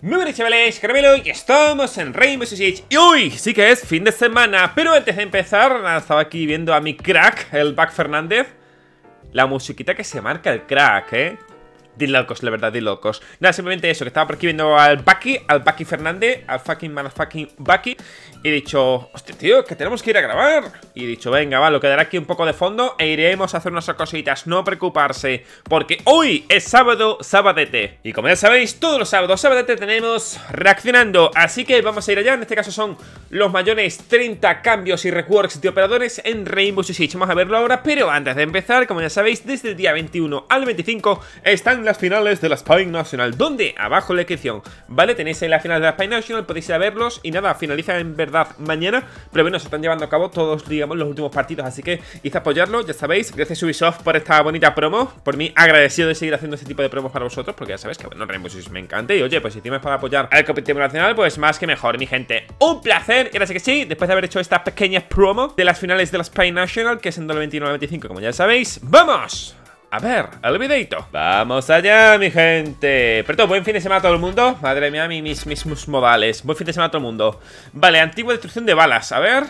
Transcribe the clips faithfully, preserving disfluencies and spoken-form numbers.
Muy buenas chavales, Caramelo y estamos en Rainbow Six Siege. Y hoy sí que es fin de semana. Pero antes de empezar, estaba aquí viendo a mi crack, el Buck Fernández. La musiquita que se marca el crack, eh de locos, la verdad, de locos. Nada, simplemente eso, que estaba por aquí viendo al Bucky, al Bucky Fernández, al fucking motherfucking Bucky. Y he dicho, hostia tío, que tenemos que ir a grabar. Y he dicho, venga, va, lo quedará aquí un poco de fondo e iremos a hacer nuestras cositas, no preocuparse, porque hoy es sábado, sabadete. Y como ya sabéis, todos los sábados, sabadete tenemos reaccionando. Así que vamos a ir allá, en este caso son los mayores treinta cambios y reworks de operadores en Rainbow Six Siege. Vamos a verlo ahora, pero antes de empezar, como ya sabéis, desde el día veintiuno al veinticinco están las finales de la Spy National, donde abajo en la descripción, ¿vale? Tenéis ahí la final de la Spy National, podéis ir a verlos. Y nada, finaliza en verdad mañana, pero bueno, se están llevando a cabo todos, digamos, los últimos partidos, así que id a apoyarlo, ya sabéis. Gracias Ubisoft por esta bonita promo, por mí agradecido de seguir haciendo este tipo de promos para vosotros, porque ya sabéis que, bueno, Rainbow Six me encanta. Y oye, pues si tienes para apoyar al competitivo nacional, pues más que mejor, mi gente. Un placer, y ahora sí que sí, después de haber hecho esta pequeña promo de las finales de la Spy National, que es en el veintiuno al veinticinco, como ya sabéis, ¡vamos! A ver, el videito. Vamos allá, mi gente. Pero todo, buen fin de semana a todo el mundo. Madre mía, mis, mis, mis modales. Buen fin de semana a todo el mundo. Vale, antigua destrucción de balas, a ver.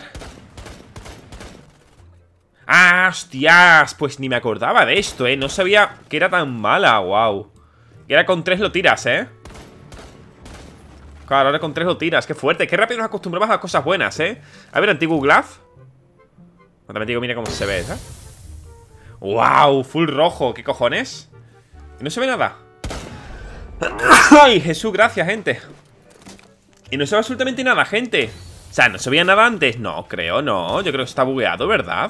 Ah, hostias. Pues ni me acordaba de esto, eh. No sabía que era tan mala, wow. Que era con tres lo tiras, eh. Claro, ahora con tres lo tiras. Qué fuerte, qué rápido nos acostumbramos a cosas buenas, eh. A ver, antiguo glove. También digo, mira cómo se ve, ¿eh? ¡Wow! Full rojo, ¿qué cojones? Y no se ve nada. ¡Ay, Jesús! Gracias, gente. Y no se ve absolutamente nada, gente. O sea, ¿no se veía nada antes? No, creo, no. Yo creo que está bugueado, ¿verdad?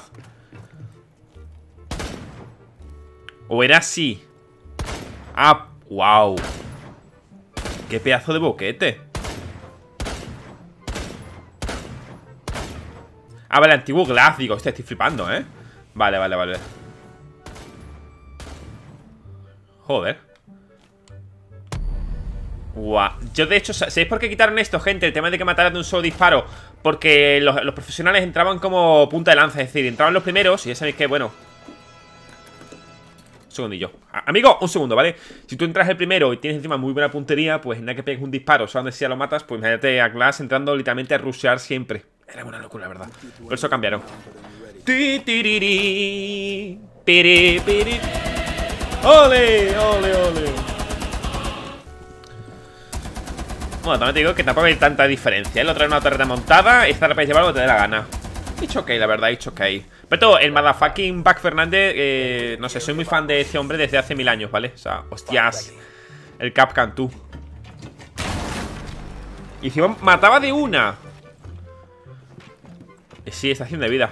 ¿O era así? Ah, wow. ¡Qué pedazo de boquete! Ah, vale, antiguo glass. Digo, hostia, estoy flipando, ¿eh? Vale, vale, vale. Joder. Guau. Yo de hecho, ¿sabéis por qué quitaron esto, gente? El tema de que mataran de un solo disparo. Porque los, los profesionales entraban como punta de lanza. Es decir, entraban los primeros y ya sabéis que, bueno. Un segundillo, amigo, un segundo, ¿vale? Si tú entras el primero y tienes encima muy buena puntería, pues nada que pegues un disparo, o sea, donde sea lo matas, pues imagínate a Glass entrando literalmente a rushear siempre. Era una locura, la verdad. Por eso cambiaron. Ti, tiriri, piri, piri. ¡Ole! ¡Ole, ole! Bueno, también te digo que tampoco hay tanta diferencia. El otro era una torreta montada, esta la puedes llevar lo que te dé la gana. It's ok, la verdad, it's ok. Pero todo, el motherfucking Buck Fernández, eh, no sé, soy muy fan de ese hombre desde hace mil años, ¿vale? O sea, hostias. El Cap Cantú. Y encima mataba de una. Sí, está haciendo de vida.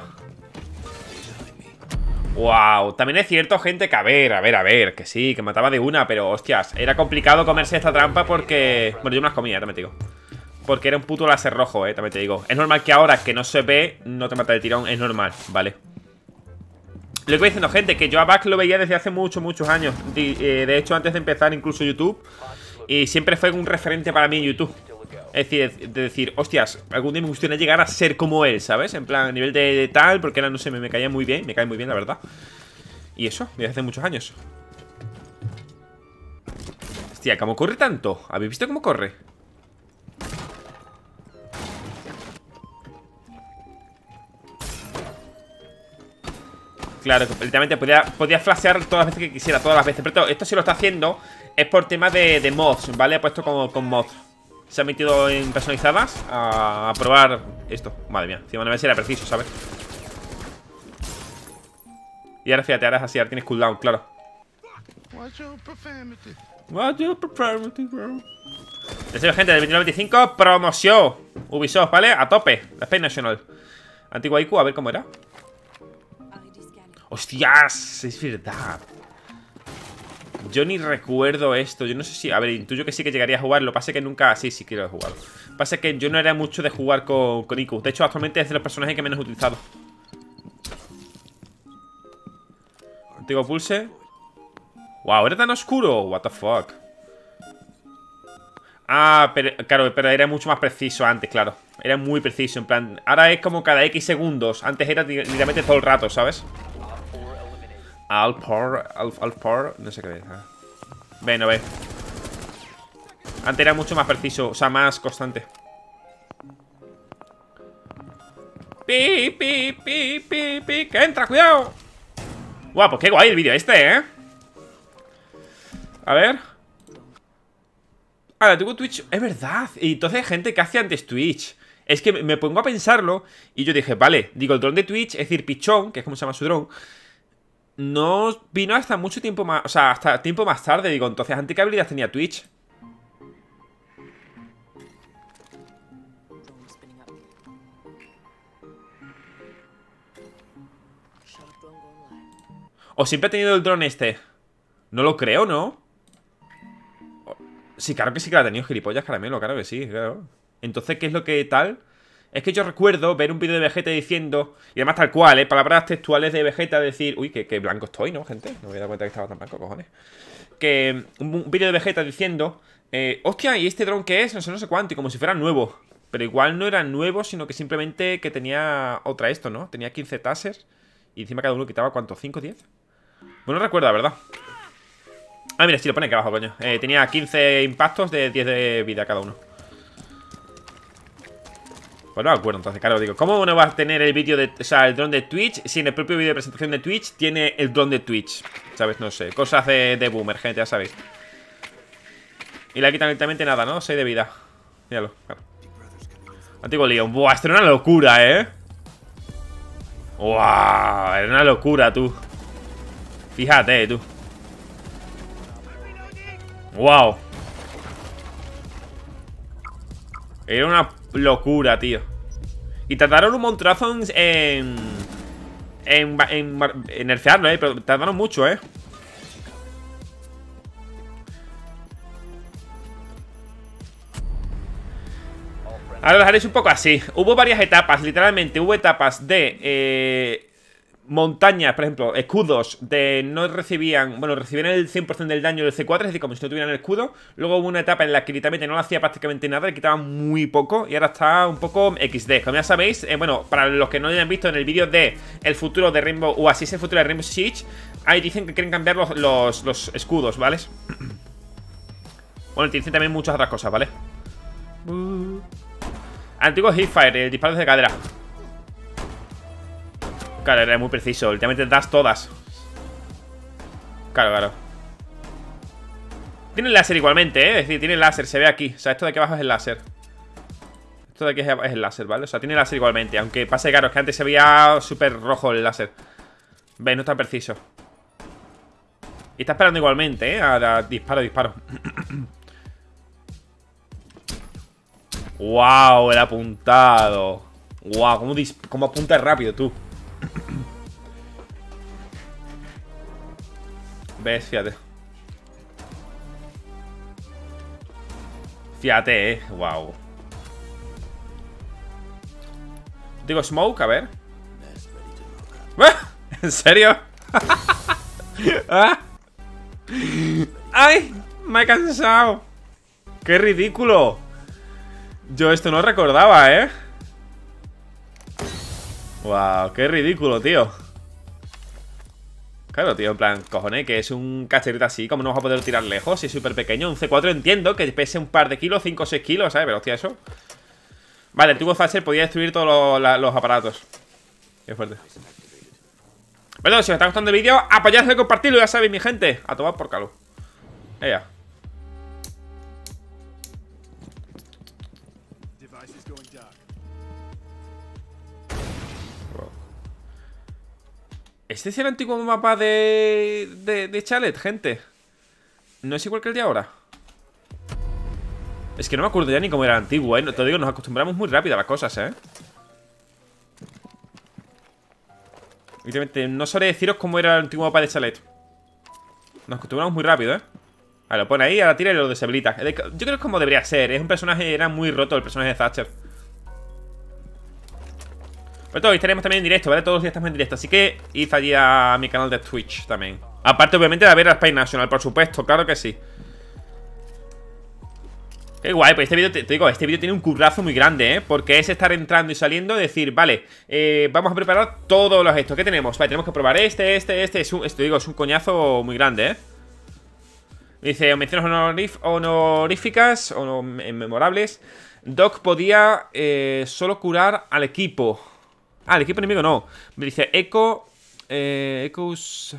Wow, también es cierto, gente, que a ver, a ver, a ver, que sí, que mataba de una, pero hostias, era complicado comerse esta trampa porque... Bueno, yo me las comía, también te digo. Porque era un puto láser rojo, eh, también te digo. Es normal que ahora que no se ve, no te mata de tirón, es normal, ¿vale? Lo que voy diciendo, gente, que yo a Buck lo veía desde hace muchos, muchos años. De, eh, de hecho, antes de empezar incluso YouTube. Y siempre fue un referente para mí en YouTube. Es decir, de decir, hostias, algún día me gustaría llegar a ser como él, ¿sabes? En plan, a nivel de, de tal, porque era, no sé, me, me caía muy bien, me cae muy bien, la verdad. Y eso, desde hace muchos años. Hostia, ¿cómo corre tanto? ¿Habéis visto cómo corre? Claro, literalmente podía, podía flashear todas las veces que quisiera, todas las veces. Pero esto sí lo está haciendo, es por tema de, de mods, ¿vale? He puesto como con mods. Se han metido en personalizadas a, a probar esto. Madre mía, encima no me si era preciso, ¿sabes? Y ahora fíjate, ahora es así, ahora tienes cooldown, claro. Watch your profanity. Watch your profanity, bro. Ya sabes, gente, del veintiuno al veinticinco, promoción Ubisoft, ¿vale? A tope, la Spy National. Antigua I Q, a ver cómo era. ¡Hostias! Es verdad. Yo ni recuerdo esto. Yo no sé si... A ver, intuyo que sí que llegaría a jugar. Lo que pasa es que nunca... Sí, sí quiero jugar. Lo que pasa es que yo no era mucho de jugar con, con I Q. De hecho, actualmente es de los personajes que menos he utilizado. Antiguo pulse. Wow, ¿era tan oscuro? What the fuck. Ah, pero, claro, pero era mucho más preciso antes, claro. Era muy preciso, en plan... Ahora es como cada X segundos. Antes era literalmente todo el rato, ¿sabes? Alpor, Alpor, no sé qué es. Ven, no ve. Antes era mucho más preciso, o sea, más constante. Pi, pi, pi, pi, pi, que entra, cuidado. Guau, pues qué guay el vídeo este, ¿eh? A ver. Ahora, tengo Twitch, es verdad. Y entonces gente que hace antes Twitch. Es que me pongo a pensarlo y yo dije, vale, digo, el dron de Twitch, es decir, Pichón, que es como se llama su dron, no vino hasta mucho tiempo más, o sea, hasta tiempo más tarde. Digo, entonces, ¿antes qué habilidad tenía Twitch? ¿O siempre ha tenido el dron este? No lo creo, ¿no? Sí, claro que sí que la ha tenido, gilipollas, caramelo, claro que sí, claro. Entonces, ¿qué es lo que tal? Es que yo recuerdo ver un vídeo de Vegeta diciendo, y además tal cual, ¿eh? Palabras textuales de Vegeta decir... Uy, que, que blanco estoy, ¿no, gente? No me he dado cuenta que estaba tan blanco, cojones. Que un, un vídeo de Vegeta diciendo... Eh, hostia, ¿y este dron qué es? No sé, no sé cuánto, y como si fuera nuevo. Pero igual no era nuevo, sino que simplemente que tenía otra esto, ¿no? Tenía quince tasers y encima cada uno quitaba, ¿cuánto? ¿cinco, diez? Bueno, no recuerdo, la verdad. Ah, mira, sí, lo pone aquí abajo, coño. Eh, tenía quince impactos de diez de vida cada uno. Pues no me acuerdo, entonces, claro, digo, ¿cómo no va a tener el vídeo de, o sea, el dron de Twitch si en el propio vídeo de presentación de Twitch tiene el dron de Twitch? ¿Sabes? No sé, cosas de, de boomer, gente, ya sabéis. Y le quitan directamente nada, ¿no? seis de vida. Míralo, claro. Antiguo Leon, buah, esto era una locura, ¿eh? Buah, era una locura, tú. Fíjate, tú. Wow. Era una locura, tío. Y tardaron un montonazo en En, en, en, en nerfearlo, eh. Pero tardaron mucho, eh. Ahora lo dejaréis un poco así. Hubo varias etapas, literalmente. Hubo etapas de eh, montañas, por ejemplo, escudos de no recibían, bueno, recibían el cien por ciento del daño del C cuatro, es decir, como si no tuvieran el escudo. Luego hubo una etapa en la que literalmente no le hacía prácticamente nada, le quitaban muy poco. Y ahora está un poco equis de. Como ya sabéis, eh, bueno, para los que no lo hayan visto en el vídeo de el futuro de Rainbow, o así es el futuro de Rainbow Six, ahí dicen que quieren cambiar los, los, los escudos, ¿vale? Bueno, te dicen también muchas otras cosas, ¿vale? Antiguo Hipfire, el disparo de cadera. Claro, era muy preciso. Últimamente das todas. Claro, claro. Tiene láser igualmente, ¿eh? Es decir, tiene láser, se ve aquí. O sea, esto de aquí abajo es el láser. Esto de aquí es el láser, ¿vale? O sea, tiene láser igualmente. Aunque pase, claro, es que antes se veía súper rojo el láser. ¿Veis? No está preciso. Y está esperando igualmente, ¿eh? A, a disparo, disparo. ¡Wow! El apuntado. ¡Wow! ¿Cómo, cómo apuntas rápido, tú? ¿Ves? Fíjate. Fíjate, eh. ¡Wow! Digo, smoke, a ver. ¿En serio? ¡Ay! Me he cansado. ¡Qué ridículo! Yo esto no recordaba, ¿eh? Wow, qué ridículo, tío. Claro, tío, en plan, cojones, que es un cacherito así, ¿cómo no vas a poder tirar lejos? Si es súper pequeño. Un C cuatro entiendo que pese un par de kilos, cinco o seis kilos, ¿sabes? Pero hostia, eso. Vale, el tubo Thatcher podía destruir todos los, la, los aparatos. Qué fuerte. Bueno, si os está gustando el vídeo, apoyadlo y compartirlo, ya sabéis, mi gente. A tomar por calo. Ella. Este es el antiguo mapa de, de, de Chalet, gente. No es igual que el de ahora. Es que no me acuerdo ya ni cómo era el antiguo, eh. Te digo, nos acostumbramos muy rápido a las cosas, eh. Evidentemente, no sabré deciros cómo era el antiguo mapa de Chalet. Nos acostumbramos muy rápido, eh. A ver, lo pone ahí, a la tira y lo deshabilita. Yo creo que es como debería ser. Es un personaje, era muy roto el personaje de Thatcher. Pero todo, estaremos también en directo, ¿vale? Todos los días estamos en directo. Así que id allí a mi canal de Twitch también. Aparte, obviamente, de ver a Spy National, por supuesto, claro que sí. Qué guay, pues este vídeo, te, te digo, este vídeo tiene un currazo muy grande, ¿eh? Porque es estar entrando y saliendo y decir, vale, eh, vamos a preparar todos los estos. ¿Qué tenemos? Vale, tenemos que probar este, este, este. Es un, esto digo, es un coñazo muy grande, ¿eh? Dice, menciones honorif honoríficas o memorables. Doc podía eh, solo curar al equipo. Ah, al equipo enemigo no. Me dice, Echo eh, Echoes.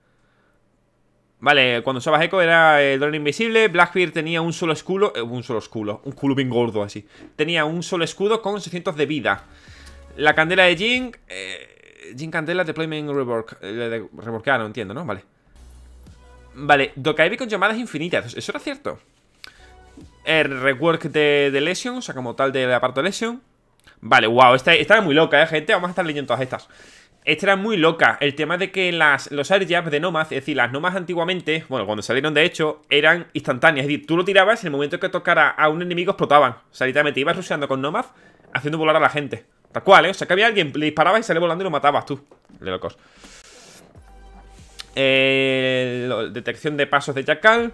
Vale, cuando usabas Echo era el dron invisible. Blackbeard tenía un solo escudo eh, Un solo escudo, un culo bien gordo así. Tenía un solo escudo con seiscientos de vida. La candela de Jin eh, Jin Candela Deployment Rework eh, de, Reworkaron, entiendo, ¿no? Vale. Vale, Dokaibi con llamadas infinitas. ¿Eso era cierto? El rework de, de Lesion, o sea, como tal del apartado de Lesion. Vale, wow, esta, esta era muy loca, ¿eh, gente? Vamos a estar leyendo todas estas. Esta era muy loca. El tema de que las, los air jabs de Nomad, es decir, las Nomad antiguamente, bueno, cuando salieron de hecho, eran instantáneas. Es decir, tú lo tirabas y en el momento que tocara a un enemigo explotaban. O sea, literalmente ibas rusheando con Nomad, haciendo volar a la gente. Tal cual, ¿eh? O sea, que había alguien, le disparabas y salía volando y lo matabas tú. De locos. Eh, lo, detección de pasos de Jackal.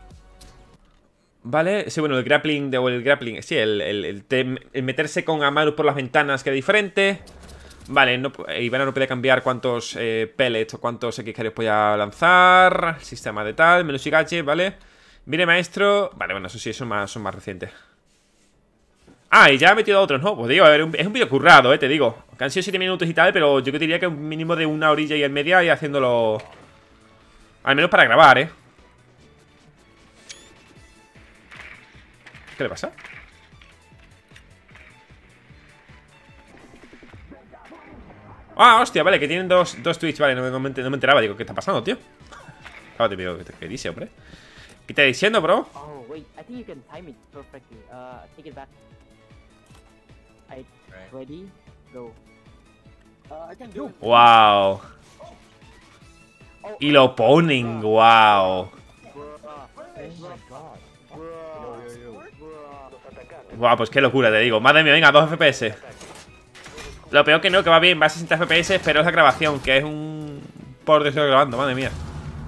Vale, sí, bueno, el grappling de, o el grappling, sí, el, el, el, te, el meterse con Amaru por las ventanas que es diferente. Vale, no, Ivana no puede cambiar cuántos eh, pellets o cuántos X carrios podía lanzar. Sistema de tal, menú Shigache, vale. Mire, maestro. Vale, bueno, eso sí, son más, son más recientes. Ah, y ya ha metido a otros, ¿no? Pues digo, a ver, es un vídeo currado, eh, te digo. Que han sido siete minutos y tal, pero yo diría que un mínimo de una orilla y en media y haciéndolo. Al menos para grabar, eh. ¿Qué le pasa? Ah, hostia, vale, que tienen dos, dos tweets. Vale, no, no, me, no me enteraba. Digo, ¿qué está pasando, tío? Claro, te digo, ¿qué dice, hombre? ¿Qué está diciendo, bro? Oh, wait, I think you can time it perfectly. Uh, take it back. I ready, go. Uh, I can do it. Wow. Y lo ponen, wow. Wow, pues qué locura, te digo. Madre mía, venga, dos F P S. Lo peor que no, que va bien, va a sesenta F P S, pero es la grabación, que es un por de estoy grabando, madre mía.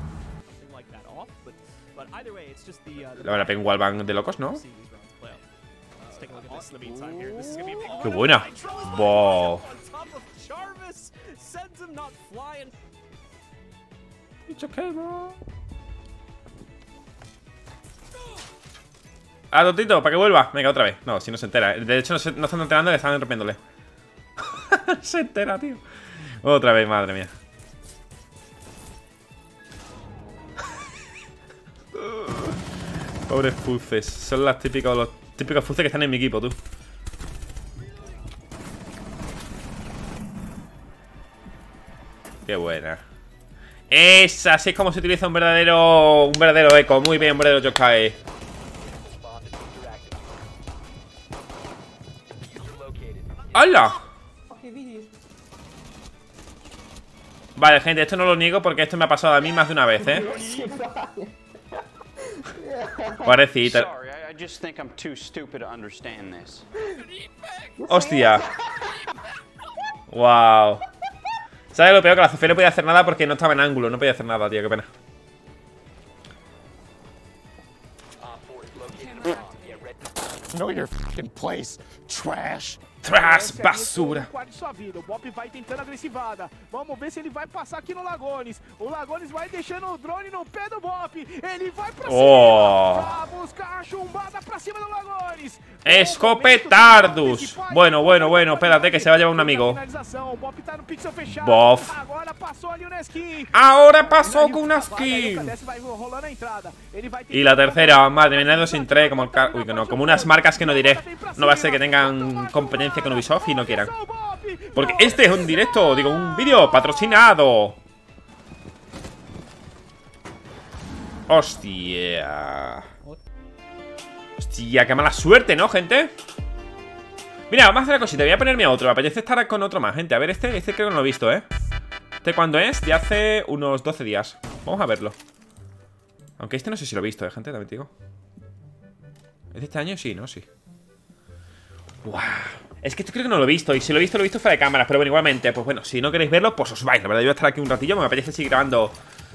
La verdad, pega un wallbang de locos, ¿no? ¡Qué buena! ¡Wow! It's okay, bro. Ah, tontito, para que vuelva. Venga, otra vez. No, si no se entera. De hecho, no, se, no están enterando, le están rompiéndole. Se entera, tío. Otra vez, madre mía. Pobres fuces. Son las típicas, los típicos fuces que están en mi equipo, tú. Qué buena. Esa, así es como se utiliza un verdadero Un verdadero eco, muy bien, un verdadero yokai. ¡Hala! Vale, gente, esto no lo niego porque esto me ha pasado a mí más de una vez, ¿eh? Pobrecita. Hostia. Wow. ¿Sabes lo peor? Que la Sofía no podía hacer nada porque no estaba en ángulo. No podía hacer nada, tío, qué pena. Know your fucking place, trash. Trash, basura. O Bop vai tentando agressivada. Vamos ver se ele vai passar aqui no Lagones. O Lagones vai deixando o drone no pé do Bop. Ele vai pra oh. cima. Pra buscar a chumbada pra cima do Lagones. Escopetardus. Bueno, bueno, bueno. Espérate que se va a llevar un amigo. Bof. Ahora pasó con una ski. Y la tercera, madre mía, dos sin tres. Como, uy, no, como unas marcas que no diré. No va a ser que tengan competencia con Ubisoft y no quieran. Porque este es un directo, digo, un vídeo patrocinado. Hostia. Hostia, qué mala suerte, ¿no, gente? Mira, vamos a hacer una cosita. Voy a ponerme a otro. Me apetece estar con otro más, gente. A ver, este, este creo que no lo he visto, ¿eh? ¿Este cuándo es? De hace unos doce días. Vamos a verlo. Aunque este no sé si lo he visto, ¿eh, gente? También te digo. ¿Es de este año? Sí, ¿no? Sí. Wow. Es que esto creo que no lo he visto. Y si lo he visto, lo he visto fuera de cámaras. Pero bueno, igualmente, pues bueno, si no queréis verlo, pues os vais. La verdad, yo voy a estar aquí un ratillo. Me apetece seguir grabando.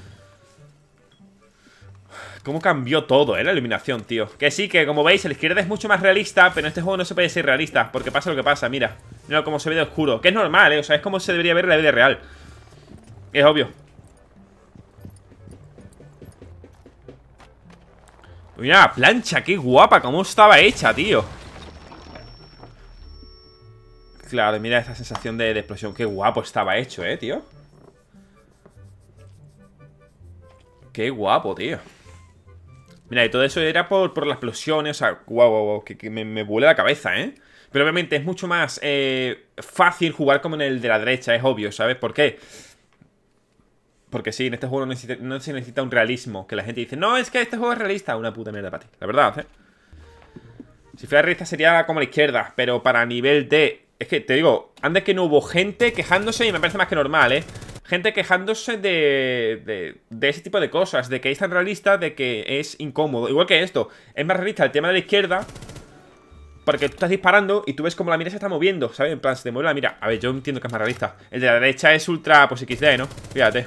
Cómo cambió todo, ¿eh? La iluminación, tío. Que sí, que como veis, a la izquierda es mucho más realista. Pero en este juego no se puede ser realista. Porque pasa lo que pasa, mira. Mira cómo se ve de oscuro. Que es normal, ¿eh? O sea, es como se debería ver en la vida real. Es obvio. Mira la plancha, qué guapa, cómo estaba hecha, tío. Claro, mira esta sensación de, de explosión. Qué guapo estaba hecho, eh, tío. Qué guapo, tío. Mira, y todo eso era por, por la explosión. O sea, guau, guau, guau, que, que me, me vuela la cabeza, eh. Pero obviamente es mucho más eh, fácil jugar como en el de la derecha, es obvio, ¿sabes? ¿Por qué? Porque sí, en este juego no, necesita, no se necesita un realismo. Que la gente dice, no, es que este juego es realista. Una puta mierda para ti, la verdad, ¿eh? Si fuera realista sería como a la izquierda. Pero para nivel de... Es que, te digo, antes que no hubo gente quejándose. Y me parece más que normal, ¿eh? Gente quejándose de, de, de ese tipo de cosas. De que es tan realista, de que es incómodo. Igual que esto, es más realista el tema de la izquierda. Porque tú estás disparando y tú ves como la mira se está moviendo, ¿sabes? En plan, se te mueve la mira. A ver, yo entiendo que es más realista. El de la derecha es ultra, pues equis de, ¿no? Fíjate.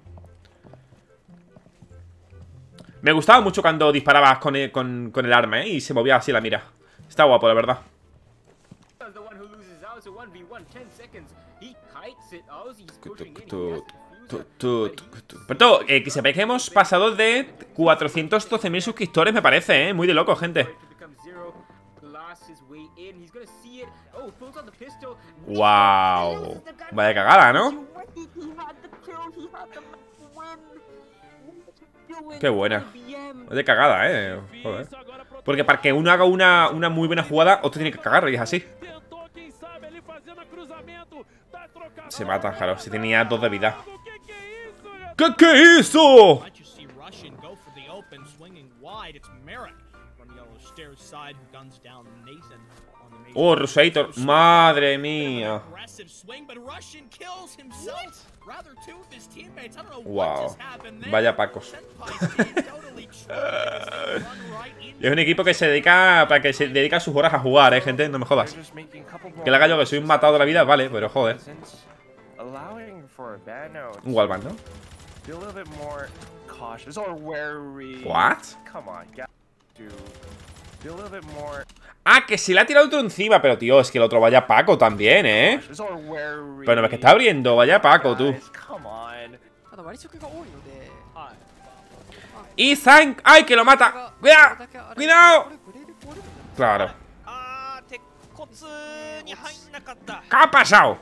Me gustaba mucho cuando disparabas con el, con, con el arma, ¿eh? Y se movía así la mira. Está guapo, la verdad. Pero eh, que sepáis que hemos pasado de cuatrocientos doce mil suscriptores, me parece, ¿eh? Muy de loco, gente. Wow. Vaya cagada, ¿no? Qué buena. Es de cagada, eh. Joder. Porque para que uno haga una, una muy buena jugada, otro tiene que cagar, y es así. Se mata, claro. Si tenía dos de vida. ¿Qué, qué hizo? Oh, Rusator. Madre mía. Wow. Vaya pacos. Es un equipo que se dedica Para que se dedica sus horas a jugar, eh, gente. No me jodas. Que le haga yo que soy un matado de la vida, vale, pero joder. Un wallbang, ¿no? What? Ah, que si le ha tirado otro encima. Pero tío, es que el otro vaya Paco también, ¿eh? Pero no ves que está abriendo. Vaya Paco, tú. Y Zank. ¡Ay, que lo mata! ¡Cuidado! ¡Cuidado! Claro. ¿Qué ha pasado?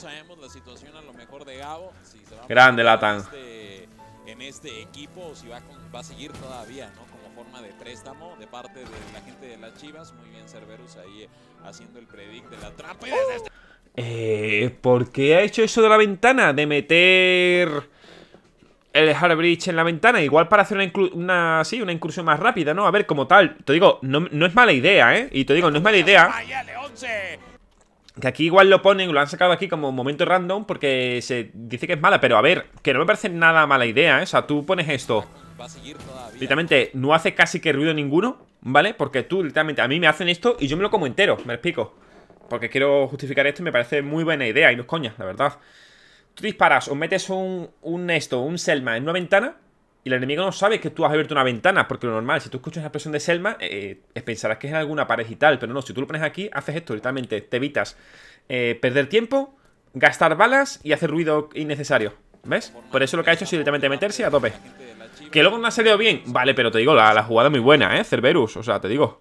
Grande Latan. En este equipo, si va, con, va a seguir todavía, ¿no? Como forma de préstamo de parte de la gente de las Chivas. Muy bien, Cerberus ahí eh, haciendo el predict de la trampa. Y desde este... Eh, ¿por qué ha hecho eso de la ventana? De meter el Hardbridge en la ventana. Igual para hacer una, una, sí, una incursión más rápida, ¿no? A ver, como tal. Te digo, no, no es mala idea, ¿eh? Y te digo, no es mala idea. Que aquí igual lo ponen, lo han sacado aquí como momento random porque se dice que es mala. Pero a ver, que no me parece nada mala idea, ¿eh? O sea, tú pones esto. Literalmente, no hace casi que ruido ninguno, ¿vale? Porque tú, literalmente, a mí me hacen esto y yo me lo como entero, me explico. Porque quiero justificar esto y me parece muy buena idea. Y no es coña, la verdad. Tú disparas o metes un, un esto, un Selma en una ventana y el enemigo no sabe que tú has abierto una ventana. Porque lo normal, si tú escuchas la explosión de Selma, eh, pensarás que es en alguna pared y tal. Pero no, si tú lo pones aquí, haces esto, literalmente. Te evitas eh, perder tiempo, gastar balas y hacer ruido innecesario. ¿Ves? Por eso lo que ha hecho es directamente meterse a tope. Que luego no ha salido bien. Vale, pero te digo, la, la jugada es muy buena, ¿eh? Cerberus, o sea, te digo.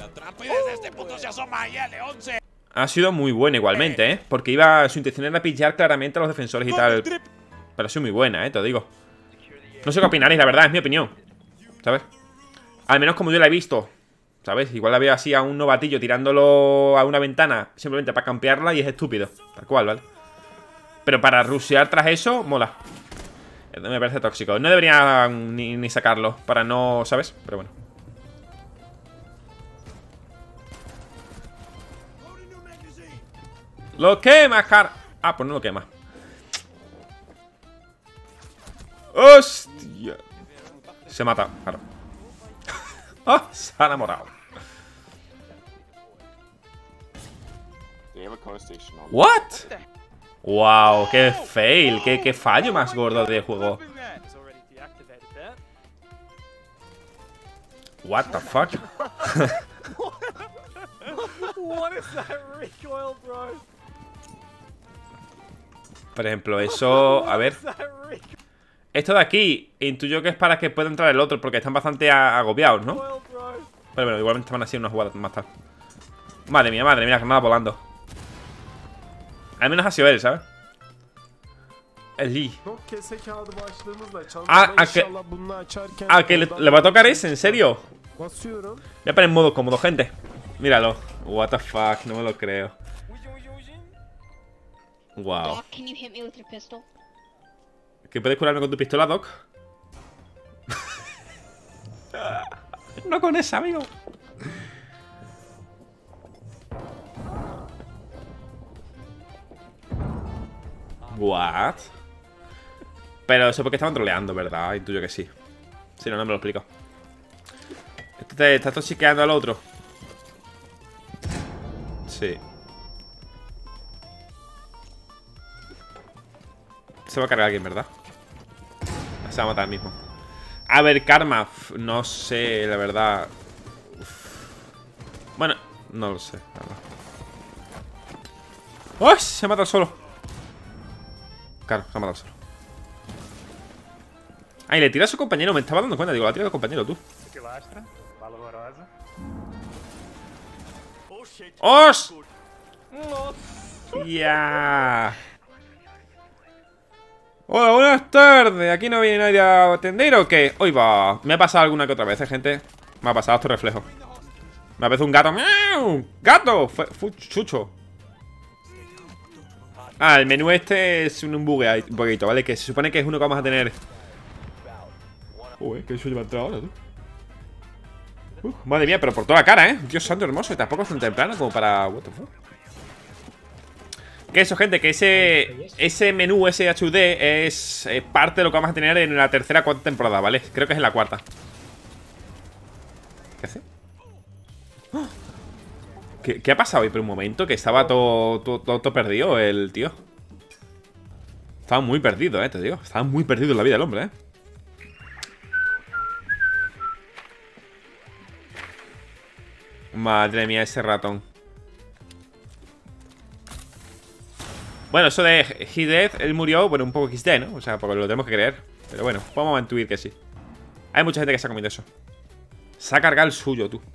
Ha sido muy buena igualmente, ¿eh? Porque iba, su intención era pillar claramente a los defensores y tal. Pero ha sido muy buena, ¿eh? Te lo digo. No sé qué opinaréis, la verdad, es mi opinión, ¿sabes? Al menos como yo la he visto, ¿sabes? Igual la veo así a un novatillo tirándolo a una ventana simplemente para campearla y es estúpido. Tal cual, ¿vale? Pero para rushear tras eso, mola. Me parece tóxico. No debería ni, ni sacarlo para no, ¿sabes? Pero bueno. Lo quema, car... Ah, pues no lo quema. ¡Hostia! Se mata, claro. ¡Oh! Se ha enamorado. ¿What? Wow, qué fail, qué, qué fallo más gordo de juego. What the fuck? Por ejemplo, eso... A ver. Esto de aquí, intuyo que es para que pueda entrar el otro, porque están bastante agobiados, ¿no? Pero bueno, igualmente van a ser unos jugadas más tarde. Madre mía, madre mía, granada volando. Al menos ha sido él, ¿sabes? El Lee. Ah, a que, a que le, le va a tocar ese, ¿en serio? Voy a poner en modo cómodo, gente. Míralo. What the fuck, no me lo creo. Wow. Doc, can you hit me with your pistol? ¿Que puedes curarme con tu pistola, Doc? No con esa, amigo. What? Pero eso porque estaban troleando, ¿verdad? Intuyo que sí. Si no, no me lo explico. Este te está toxiqueando al otro. Sí. Se va a cargar alguien, ¿verdad? Se va a matar mismo. A ver, Karma. Uf, no sé, la verdad. Uf. Bueno, no lo sé, la verdad. ¡Uy! Se ha matado solo. Claro, se ha matado solo. Ay, le tira a su compañero. Me estaba dando cuenta. Digo, la tira a tu compañero, tú. ¡Os! ¡Ya! Hola, buenas tardes. ¿Aquí no viene nadie a atender o qué? Hoy va. Me ha pasado alguna que otra vez, ¿eh, gente? Me ha pasado estos reflejos. Me ha pasado un gato. ¡Miau! ¡Gato! Fue, fue chucho. Ah, el menú este es un bug un poquito, ¿vale? Que se supone que es uno que vamos a tener. Uy, que eso lleva entrado ahora, tú. Uh, madre mía, pero por toda la cara, ¿eh? Dios santo hermoso. Y tampoco es tan temprano como para... What the fuck. Que eso, gente, que ese ese menú, ese H U D es eh, parte de lo que vamos a tener en la tercera cuarta temporada, ¿vale? Creo que es en la cuarta. ¿Qué hace? ¡Oh! ¿Qué, ¿Qué ha pasado hoy por un momento? Que estaba todo, todo, todo, todo perdido el tío. Estaba muy perdido, eh, te digo. Estaba muy perdido en la vida el hombre, eh. Madre mía, ese ratón. Bueno, eso de He Dead, él murió, bueno, un poco equis de, ¿no? O sea, porque lo tenemos que creer. Pero bueno, vamos a intuir que sí. Hay mucha gente que se ha comido eso. Se ha cargado el suyo, tú.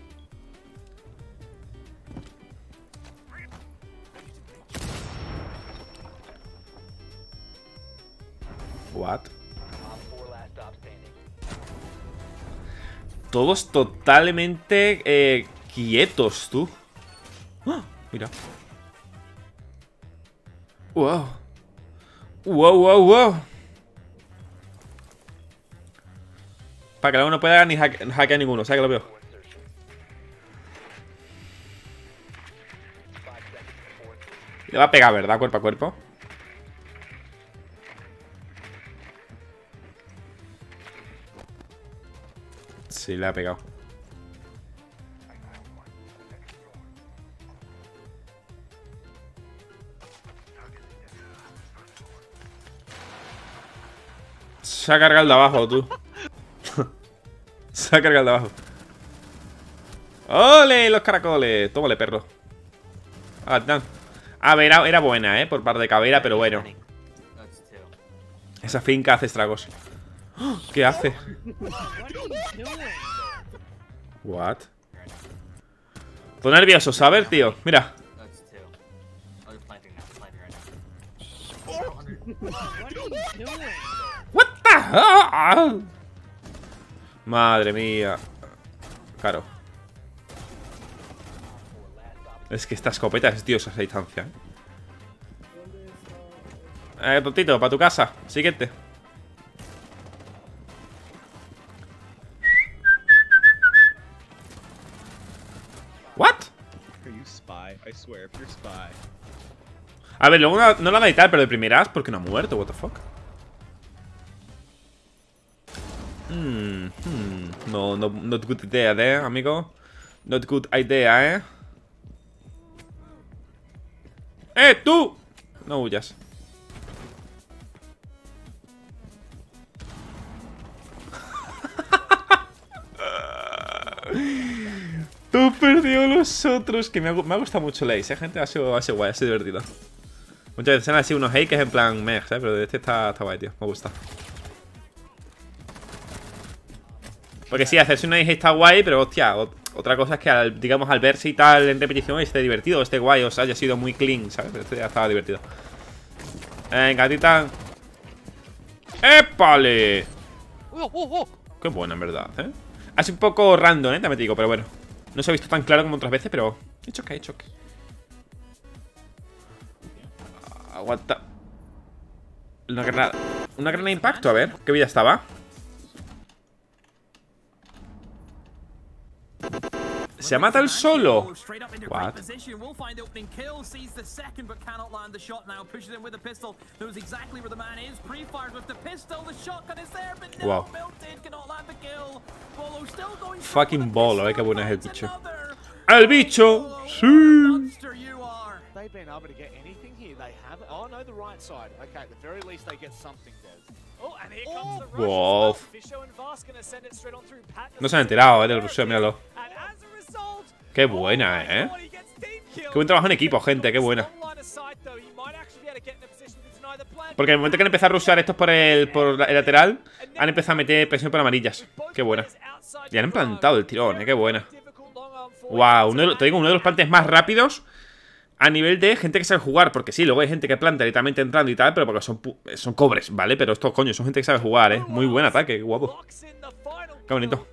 What? Todos totalmente eh, quietos, tú. ¡Oh! Mira. Wow. Wow, wow, wow. Para que luego no pueda ni hacke hackear ninguno, ¿sabes que lo veo? Le va a pegar, ¿verdad? Cuerpo a cuerpo. Sí, le ha pegado. Se ha cargado el de abajo, tú. Se ha cargado el de abajo. ¡Ole! Los caracoles. Tómale, perro. Ah, a ver, era, era buena, ¿eh? Por parte de Caveira, pero bueno. Esa finca hace estragos. ¿Qué hace? What? Estoy nervioso, ¿sabes, tío? Mira. What the hell? Madre mía. Claro. Es que esta escopeta es diosa a esa distancia. Eh, tontito, para tu casa. Siguiente. What? A ver, luego no, no la va a editar, pero de primeras, porque no ha muerto, what the fuck. Hmm, hmm. No, no, not good idea, ¿eh, amigo? Not good idea, ¿eh? ¡Eh, tú! No huyas. Tú perdió los otros. Que me ha, me ha gustado mucho el Ace, ¿eh, gente? Ha sido, ha sido guay, ha sido divertido. Muchas veces han sido unos hakes en plan meh, ¿sabes? Pero este está, está guay, tío. Me gusta. Porque sí, hacerse una Ace está guay, pero hostia, Otra cosa es que, al, digamos, al verse y tal en repetición esté divertido, esté guay, o sea, haya sido muy clean, ¿sabes? Este ya estaba divertido. Venga, Titán. ¡Épale! Oh, oh, oh. Qué buena, en verdad, ¿eh? Hace un poco random, ¿eh? También te digo, pero bueno. No se ha visto tan claro como otras veces, pero... It's okay, it's okay. Aguanta. Una granada. Una granada de impacto, a ver. ¿Qué vida estaba? Se mata el solo. What? Wow. Fucking bolo, eh, qué bueno es el bicho. ¡El bicho! ¡Sí! They've been able to get anything here. They haven't. Oh no, the right side. Okay, at the very least they get something, Des. Oh, and here comes the rush. Wow. Fisher and Vast gonna send it straight on through Patton. No se han enterado, eh, del rusheo, míralo. And as a result, Qué buena, eh. oh, he gets team kill. Qué buen trabajo en equipo, gente, qué buena. Long line of sight, though. He might actually be able to get in a position to deny the plan. Porque en el momento que han empezado a rushear estos por el, por el lateral, han empezado a meter presión por amarillas. Qué buena. Y han plantado el tirón, eh, qué buena. Wow, uno de los, te digo, uno de los plantes más rápidos a nivel de gente que sabe jugar. Porque sí, luego hay gente que planta directamente entrando y tal, pero porque son, son cobres, ¿vale? Pero estos, coño, son gente que sabe jugar, ¿eh? Muy buen ataque, qué guapo. Qué bonito.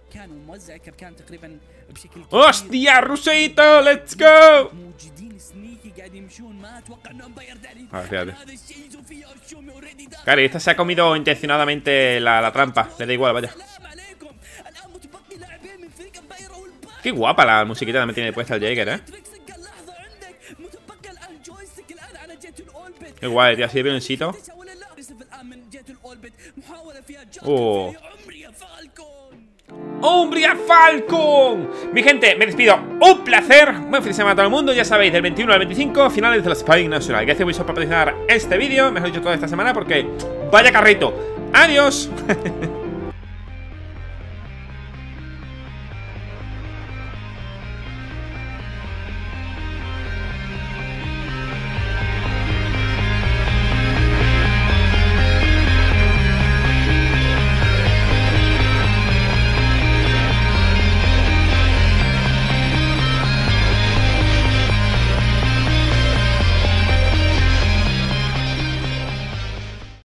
¡Hostia, Ruseito! ¡Let's go! A ver, fíjate. Claro, y esta se ha comido intencionadamente la, la trampa. Le da igual, vaya. Qué guapa la musiquita también tiene puesta el Jaeger, ¿eh? Qué guay, tío, así de violencito. Oh. ¡Umbria Falcon! Mi gente, me despido. Un placer. Buen fin de semana a todo el mundo. Ya sabéis, del veintiuno al veinticinco, finales de la Spike Nacional. Gracias, Ubisoft, por patrocinar este vídeo. Mejor dicho, toda esta semana, porque vaya carrito. ¡Adiós!